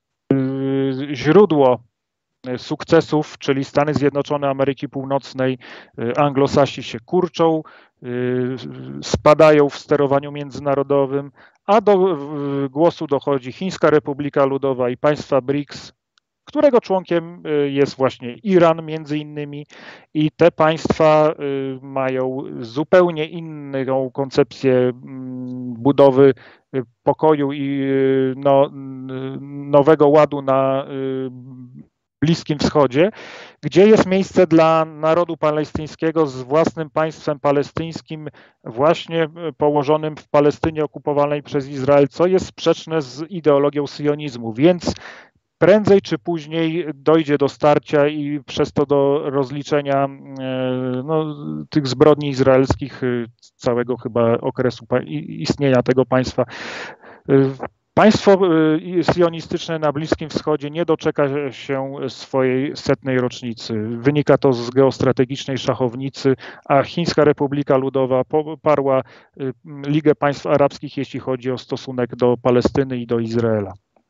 [SPEAKER 2] źródło sukcesów, czyli Stany Zjednoczone Ameryki Północnej, Anglosasi się kurczą, spadają w sterowaniu międzynarodowym, a do głosu dochodzi Chińska Republika Ludowa i państwa BRICS, którego członkiem jest właśnie Iran między innymi, i te państwa mają zupełnie inną koncepcję budowy pokoju i no, nowego ładu na Bliskim Wschodzie, gdzie jest miejsce dla narodu palestyńskiego z własnym państwem palestyńskim, właśnie położonym w Palestynie okupowanej przez Izrael, co jest sprzeczne z ideologią sionizmu, więc prędzej czy później dojdzie do starcia i przez to do rozliczenia no, tych zbrodni izraelskich całego chyba okresu istnienia tego państwa. Państwo sionistyczne na Bliskim Wschodzie nie doczeka się swojej setnej rocznicy. Wynika to z geostrategicznej szachownicy, a Chińska Republika Ludowa poparła Ligę Państw Arabskich, jeśli chodzi o stosunek do Palestyny i do Izraela.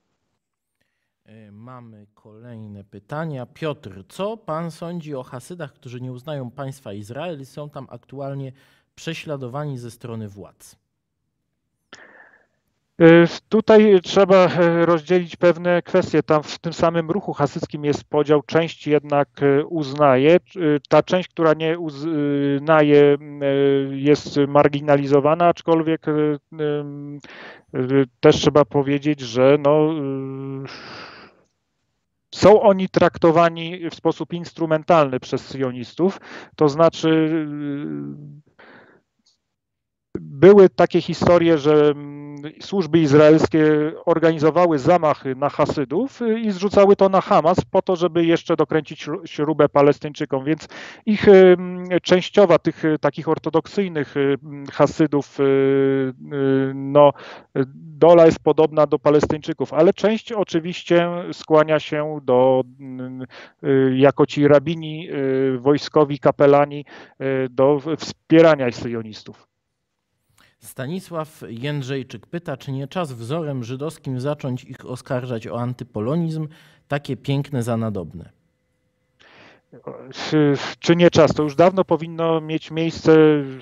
[SPEAKER 1] Mamy kolejne pytania. Piotr, co pan sądzi o Hasydach, którzy nie uznają państwa Izrael i są tam aktualnie prześladowani ze strony władz?
[SPEAKER 2] Tutaj trzeba rozdzielić pewne kwestie. Tam w tym samym ruchu hasyckim jest podział. Część jednak uznaje. Ta część, która nie uznaje, jest marginalizowana, aczkolwiek też trzeba powiedzieć, że no, są oni traktowani w sposób instrumentalny przez sionistów, to znaczy były takie historie, że służby izraelskie organizowały zamachy na Hasydów i zrzucały to na Hamas po to, żeby jeszcze dokręcić śrubę Palestyńczykom, więc ich częściowa, tych takich ortodoksyjnych Hasydów, no, dola jest podobna do Palestyńczyków, ale część oczywiście skłania się do, jako ci rabini wojskowi, kapelani, do wspierania sionistów.
[SPEAKER 1] Stanisław Jędrzejczyk pyta, czy nie czas wzorem żydowskim zacząć ich oskarżać o antypolonizm, takie piękne za nadobne?
[SPEAKER 2] Czy, czy nie czas? To już dawno powinno mieć miejsce.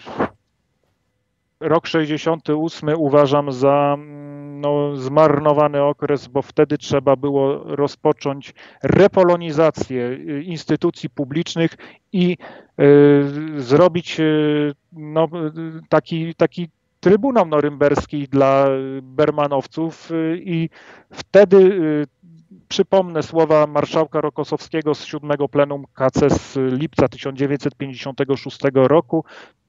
[SPEAKER 2] Rok sześćdziesiąty ósmy uważam za no, zmarnowany okres, bo wtedy trzeba było rozpocząć repolonizację instytucji publicznych i y, zrobić y, no, taki, taki Trybunał Norymberski dla bermanowców i wtedy, przypomnę słowa marszałka Rokosowskiego z siódmego plenum K C z lipca tysiąc dziewięćset pięćdziesiątego szóstego roku,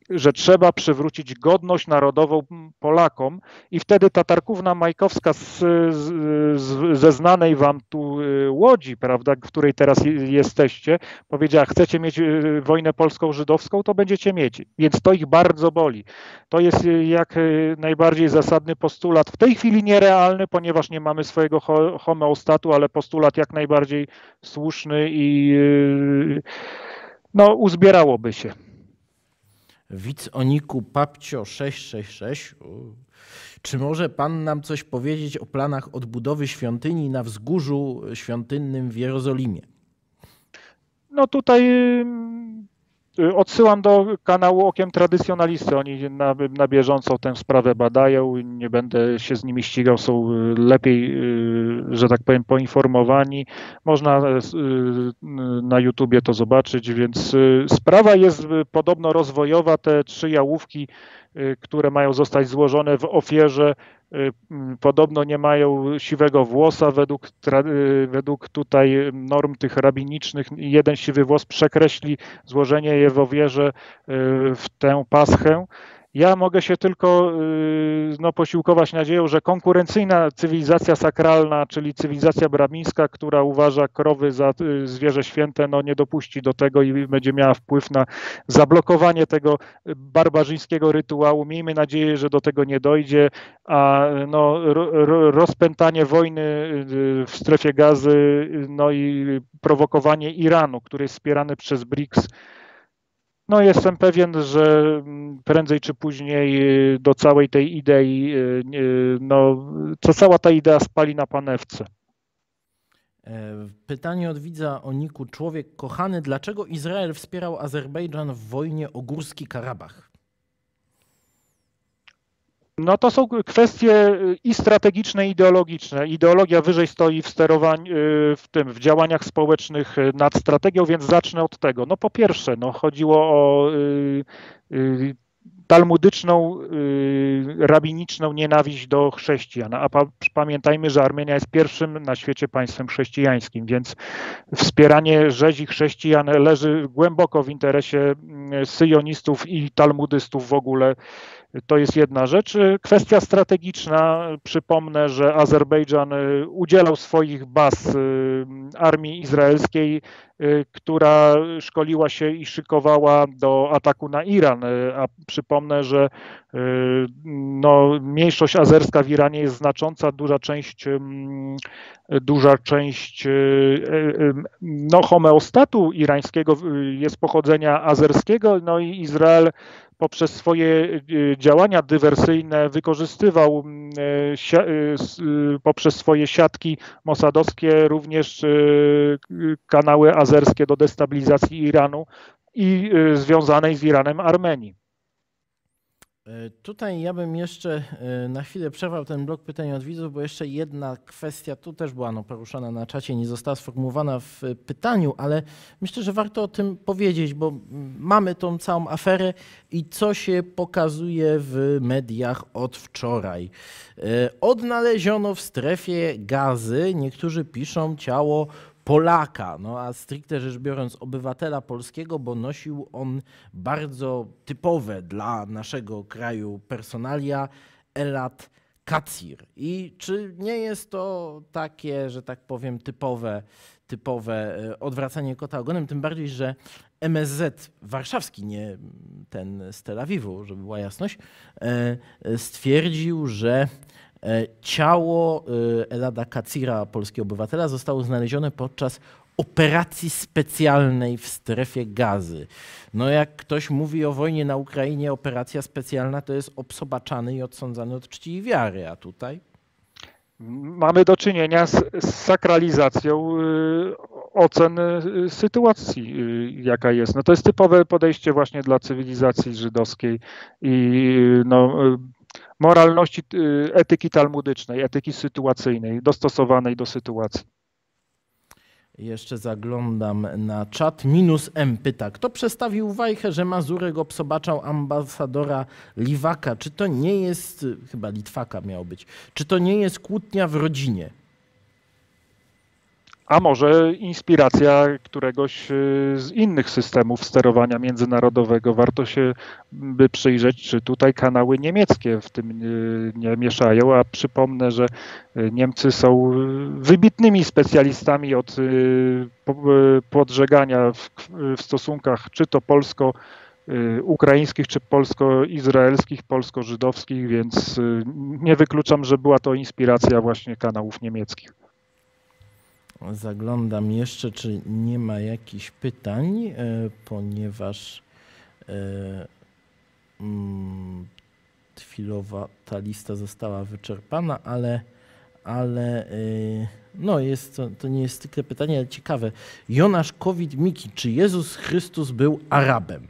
[SPEAKER 2] że trzeba przywrócić godność narodową Polakom i wtedy Tatarkówna Majkowska z, z, ze znanej wam tu Łodzi, prawda, w której teraz jesteście, powiedziała, chcecie mieć wojnę polsko-żydowską, to będziecie mieć. Więc to ich bardzo boli. To jest jak najbardziej zasadny postulat, w tej chwili nierealny, ponieważ nie mamy swojego homeostatu, ale postulat jak najbardziej słuszny i no, uzbierałoby się.
[SPEAKER 1] Widz Oniku Papcio sześć sześć sześć. Czy może pan nam coś powiedzieć o planach odbudowy świątyni na wzgórzu świątynnym w Jerozolimie?
[SPEAKER 2] No tutaj odsyłam do kanału Okiem Tradycjonalisty. Oni na, na bieżąco tę sprawę badają. Nie będę się z nimi ścigał, są lepiej, że tak powiem, poinformowani. Można na YouTubie to zobaczyć, więc sprawa jest podobno rozwojowa. Te trzy jałówki, które mają zostać złożone w ofierze, podobno nie mają siwego włosa według, według tutaj norm tych rabinicznych. Jeden siwy włos przekreśli złożenie je w ofierze w tę paschę. Ja mogę się tylko no, posiłkować nadzieją, że konkurencyjna cywilizacja sakralna, czyli cywilizacja brahmińska, która uważa krowy za zwierzę święte, no, nie dopuści do tego i będzie miała wpływ na zablokowanie tego barbarzyńskiego rytuału. Miejmy nadzieję, że do tego nie dojdzie, a no, ro, rozpętanie wojny w strefie Gazy, no i prowokowanie Iranu, który jest wspierany przez BRICS, no jestem pewien, że prędzej czy później do całej tej idei, no to cała ta idea spali na panewce.
[SPEAKER 1] Pytanie od widza Oniku. Człowiek kochany, dlaczego Izrael wspierał Azerbejdżan w wojnie o Górski Karabach?
[SPEAKER 2] No to są kwestie i strategiczne, i ideologiczne. Ideologia wyżej stoi w sterowaniu, w tym, w działaniach społecznych nad strategią, więc zacznę od tego. No po pierwsze, no chodziło o y, y, talmudyczną, y, rabiniczną nienawiść do chrześcijan, a pa, pamiętajmy, że Armenia jest pierwszym na świecie państwem chrześcijańskim, więc wspieranie rzezi chrześcijan leży głęboko w interesie syjonistów i talmudystów w ogóle. To jest jedna rzecz. Kwestia strategiczna. Przypomnę, że Azerbejdżan udzielał swoich baz armii izraelskiej, która szkoliła się i szykowała do ataku na Iran. A przypomnę, że no, mniejszość azerska w Iranie jest znacząca, duża część, duża część no, homeostatu irańskiego jest pochodzenia azerskiego, no i Izrael poprzez swoje działania dywersyjne wykorzystywał poprzez swoje siatki mosadowskie również kanały azerskie do destabilizacji Iranu i związanej z Iranem Armenii.
[SPEAKER 1] Tutaj ja bym jeszcze na chwilę przerwał ten blok pytań od widzów, bo jeszcze jedna kwestia tu też była no, poruszana na czacie, nie została sformułowana w pytaniu, ale myślę, że warto o tym powiedzieć, bo mamy tą całą aferę i co się pokazuje w mediach od wczoraj. Odnaleziono w strefie Gazy, niektórzy piszą, ciało Polaka, no a stricte rzecz biorąc obywatela polskiego, bo nosił on bardzo typowe dla naszego kraju personalia Elad Kacir. I czy nie jest to takie, że tak powiem, typowe, typowe odwracanie kota ogonem, tym bardziej, że M S Z warszawski, nie ten z Tel Awiwu, żeby była jasność, stwierdził, że ciało Elada Kacira, polskiego obywatela, zostało znalezione podczas operacji specjalnej w strefie Gazy. No jak ktoś mówi o wojnie na Ukrainie, operacja specjalna to jest obsobaczany i odsądzany od czci i wiary, a tutaj?
[SPEAKER 2] Mamy do czynienia z, z sakralizacją ocen sytuacji, jaka jest. No to jest typowe podejście właśnie dla cywilizacji żydowskiej i no, moralności, etyki talmudycznej, etyki sytuacyjnej, dostosowanej do sytuacji.
[SPEAKER 1] Jeszcze zaglądam na czat. Minus M pyta, kto przestawił wajchę, że Mazurek obsobaczał ambasadora Liwaka? Czy to nie jest, chyba Litwaka miało być, czy to nie jest kłótnia w rodzinie?
[SPEAKER 2] A może inspiracja któregoś z innych systemów sterowania międzynarodowego. Warto się by przyjrzeć, czy tutaj kanały niemieckie w tym nie mieszają, a przypomnę, że Niemcy są wybitnymi specjalistami od podżegania w, w stosunkach czy to polsko-ukraińskich, czy polsko-izraelskich, polsko-żydowskich, więc nie wykluczam, że była to inspiracja właśnie kanałów niemieckich.
[SPEAKER 1] Zaglądam jeszcze, czy nie ma jakichś pytań, ponieważ chwilowo ta lista została wyczerpana, ale, ale no jest to, to nie jest tylko pytanie, ale ciekawe. Jonasz Kowit-Miki, czy Jezus Chrystus był Arabem?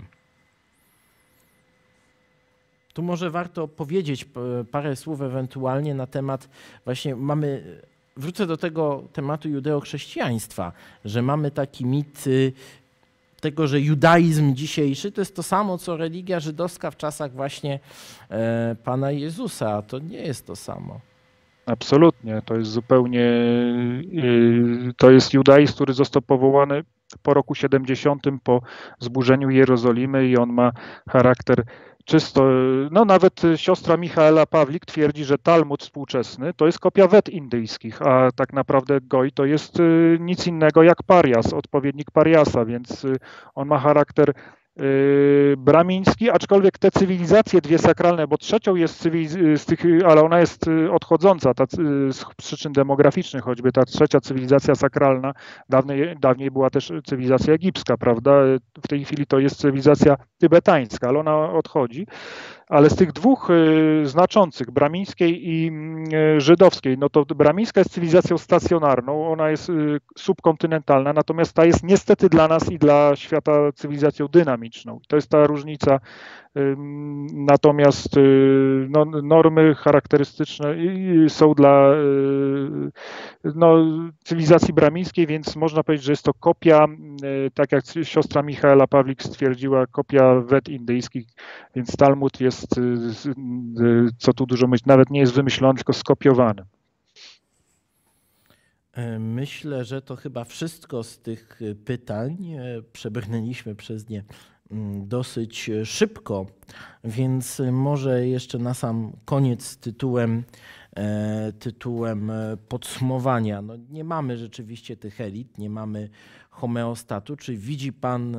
[SPEAKER 1] Tu może warto powiedzieć parę słów ewentualnie na temat, właśnie mamy... Wrócę do tego tematu judeo-chrześcijaństwa, że mamy taki mit tego, że judaizm dzisiejszy to jest to samo, co religia żydowska w czasach właśnie Pana Jezusa, a to nie jest to samo.
[SPEAKER 2] Absolutnie, to jest zupełnie, to jest judaizm, który został powołany po roku siedemdziesiątym, po zburzeniu Jerozolimy i on ma charakter czysto, no nawet siostra Michaela Pawlik twierdzi, że Talmud współczesny to jest kopia Wed indyjskich, a tak naprawdę Goj to jest nic innego jak Parias, odpowiednik Pariasa, więc on ma charakter bramiński, aczkolwiek te cywilizacje dwie sakralne, bo trzecią jest cywiliz- z tych, ale ona jest odchodząca ta, z przyczyn demograficznych, choćby ta trzecia cywilizacja sakralna, dawniej, dawniej była też cywilizacja egipska, prawda? W tej chwili to jest cywilizacja tybetańska, ale ona odchodzi. Ale z tych dwóch y, znaczących, bramińskiej i y, żydowskiej, no to bramińska jest cywilizacją stacjonarną, ona jest y, subkontynentalna, natomiast ta jest niestety dla nas i dla świata cywilizacją dynamiczną. To jest ta różnica. Y, natomiast y, no, normy charakterystyczne y, są dla y, no, cywilizacji bramińskiej, więc można powiedzieć, że jest to kopia, y, tak jak siostra Michaela Pawlik stwierdziła, kopia Wed indyjskich, więc Talmud jest, co tu dużo mówić, nawet nie jest wymyślony, tylko skopiowany.
[SPEAKER 1] Myślę, że to chyba wszystko z tych pytań. Przebrnęliśmy przez nie dosyć szybko, więc może jeszcze na sam koniec tytułem, tytułem podsumowania. No nie mamy rzeczywiście tych elit, nie mamy homeostatu. Czy widzi Pan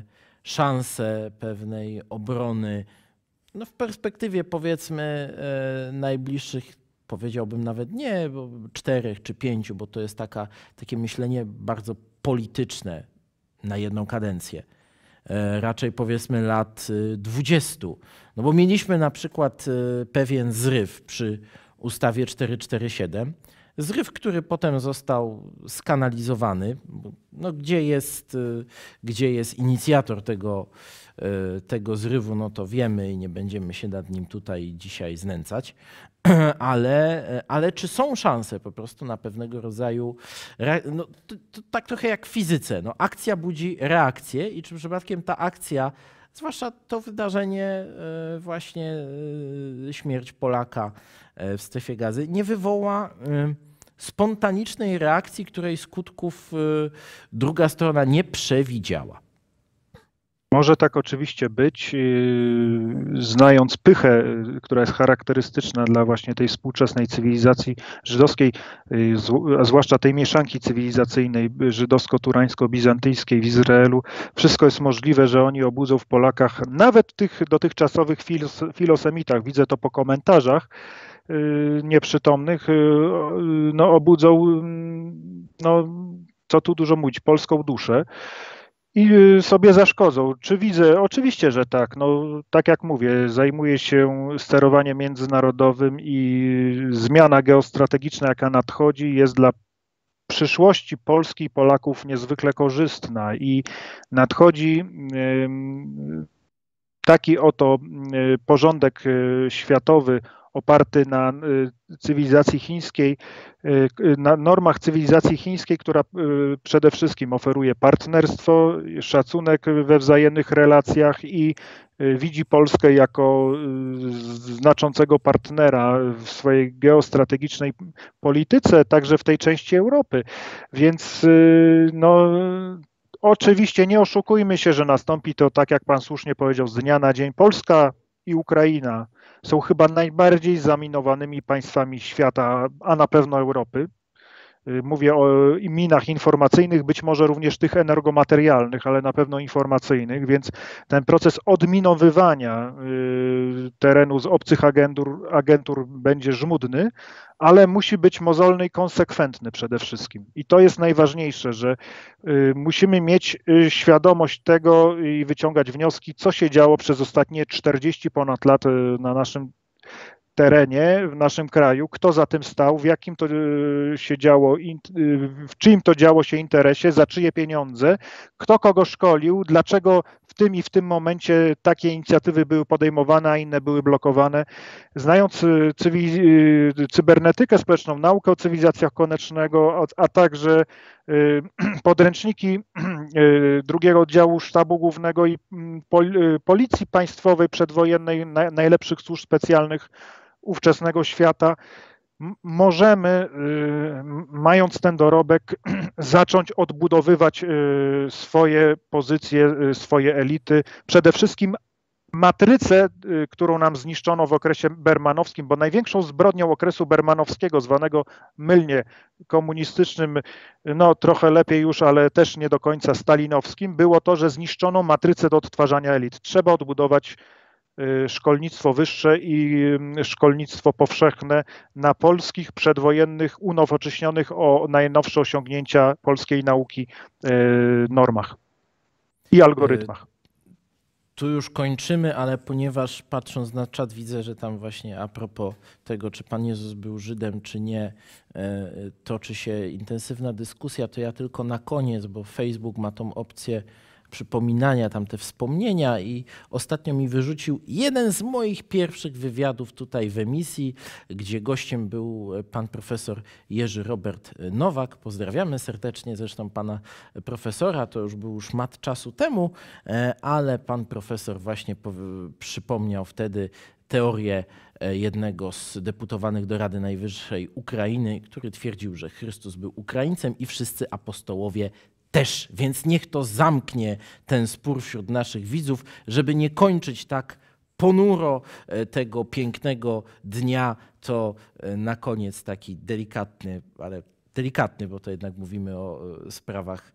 [SPEAKER 1] szansę pewnej obrony, no w perspektywie powiedzmy najbliższych, powiedziałbym nawet nie czterech czy pięciu, bo to jest taka, takie myślenie bardzo polityczne na jedną kadencję. Raczej powiedzmy lat dwudziestu. No bo mieliśmy na przykład pewien zryw przy ustawie czterysta czterdzieści siedem. Zryw, który potem został skanalizowany. No, gdzie jest, gdzie jest inicjator tego, tego zrywu, no to wiemy i nie będziemy się nad nim tutaj dzisiaj znęcać. Ale, ale czy są szanse po prostu na pewnego rodzaju, no, to, to tak trochę jak w fizyce, no, akcja budzi reakcję i czy przypadkiem ta akcja, zwłaszcza to wydarzenie właśnie śmierć Polaka w strefie gazy, nie wywoła spontanicznej reakcji, której skutków druga strona nie przewidziała.
[SPEAKER 2] Może tak oczywiście być, znając pychę, która jest charakterystyczna dla właśnie tej współczesnej cywilizacji żydowskiej, a zwłaszcza tej mieszanki cywilizacyjnej żydowsko-turańsko-bizantyjskiej w Izraelu. Wszystko jest możliwe, że oni obudzą w Polakach, nawet tych dotychczasowych filos, filosemitach, widzę to po komentarzach nieprzytomnych, no obudzą, no co tu dużo mówić, polską duszę. I sobie zaszkodzą. Czy widzę? Oczywiście, że tak. No, tak jak mówię, zajmuję się sterowaniem międzynarodowym i zmiana geostrategiczna, jaka nadchodzi, jest dla przyszłości Polski i Polaków niezwykle korzystna i nadchodzi taki oto porządek światowy oparty na cywilizacji chińskiej, na normach cywilizacji chińskiej, która przede wszystkim oferuje partnerstwo, szacunek we wzajemnych relacjach i widzi Polskę jako znaczącego partnera w swojej geostrategicznej polityce, także w tej części Europy. Więc no, oczywiście nie oszukujmy się, że nastąpi to, tak jak pan słusznie powiedział, z dnia na dzień. Polska i Ukraina są chyba najbardziej zaminowanymi państwami świata, a na pewno Europy. Mówię o minach informacyjnych, być może również tych energomaterialnych, ale na pewno informacyjnych, więc ten proces odminowywania terenu z obcych agentur, agentur będzie żmudny, ale musi być mozolny i konsekwentny przede wszystkim. I to jest najważniejsze, że musimy mieć świadomość tego i wyciągać wnioski, co się działo przez ostatnie czterdzieści ponad lat na naszym terenie, w naszym kraju, kto za tym stał, w jakim to się działo, w czyim to działo się interesie, za czyje pieniądze, kto kogo szkolił, dlaczego w tym i w tym momencie takie inicjatywy były podejmowane, a inne były blokowane. Znając cybernetykę społeczną, naukę o cywilizacjach koniecznego, a także podręczniki drugiego oddziału Sztabu Głównego i Policji Państwowej przedwojennej, najlepszych służb specjalnych ówczesnego świata, możemy, mając ten dorobek, zacząć odbudowywać swoje pozycje, swoje elity, przede wszystkim matrycę, którą nam zniszczono w okresie bermanowskim, bo największą zbrodnią okresu bermanowskiego, zwanego mylnie komunistycznym, no trochę lepiej już, ale też nie do końca stalinowskim, było to, że zniszczono matrycę do odtwarzania elit. Trzeba odbudować szkolnictwo wyższe i szkolnictwo powszechne na polskich, przedwojennych, unowocześnionych o najnowsze osiągnięcia polskiej nauki normach i algorytmach.
[SPEAKER 1] Tu już kończymy, ale ponieważ patrząc na czat widzę, że tam właśnie a propos tego, czy Pan Jezus był Żydem, czy nie, toczy się intensywna dyskusja, to ja tylko na koniec, bo Facebook ma tą opcję przypominania, tam te wspomnienia i ostatnio mi wyrzucił jeden z moich pierwszych wywiadów tutaj w emisji, gdzie gościem był pan profesor Jerzy Robert Nowak. Pozdrawiamy serdecznie zresztą pana profesora, to już był szmat czasu temu, ale pan profesor właśnie przypomniał wtedy teorię jednego z deputowanych do Rady Najwyższej Ukrainy, który twierdził, że Chrystus był Ukraińcem i wszyscy apostołowie też, więc niech to zamknie ten spór wśród naszych widzów, żeby nie kończyć tak ponuro tego pięknego dnia, to na koniec taki delikatny, ale delikatny, bo to jednak mówimy o sprawach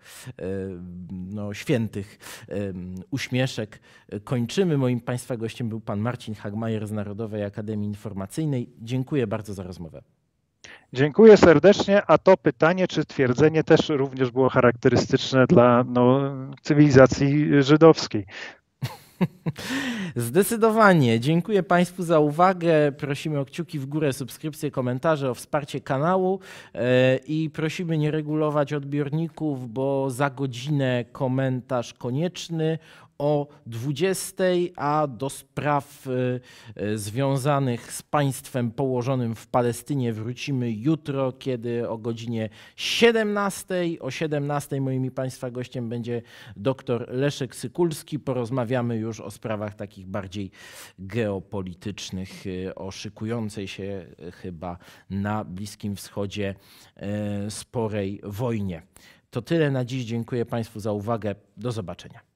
[SPEAKER 1] no, świętych, uśmieszek. Kończymy. Moim Państwa gościem był pan Marcin Hagmajer z Narodowej Akademii Informacyjnej. Dziękuję bardzo za rozmowę.
[SPEAKER 2] Dziękuję serdecznie, a to pytanie czy twierdzenie też również było charakterystyczne dla no, cywilizacji żydowskiej.
[SPEAKER 1] Zdecydowanie. Dziękuję Państwu za uwagę. Prosimy o kciuki w górę, subskrypcje, komentarze, o wsparcie kanału i prosimy nie regulować odbiorników, bo za godzinę komentarz konieczny o dwudziestej, a do spraw związanych z państwem położonym w Palestynie wrócimy jutro, kiedy o godzinie siedemnastej. O siedemnastej moim i Państwa gościem będzie dr Leszek Sykulski. Porozmawiamy już o sprawach takich bardziej geopolitycznych, o szykującej się chyba na Bliskim Wschodzie sporej wojnie. To tyle na dziś. Dziękuję Państwu za uwagę. Do zobaczenia.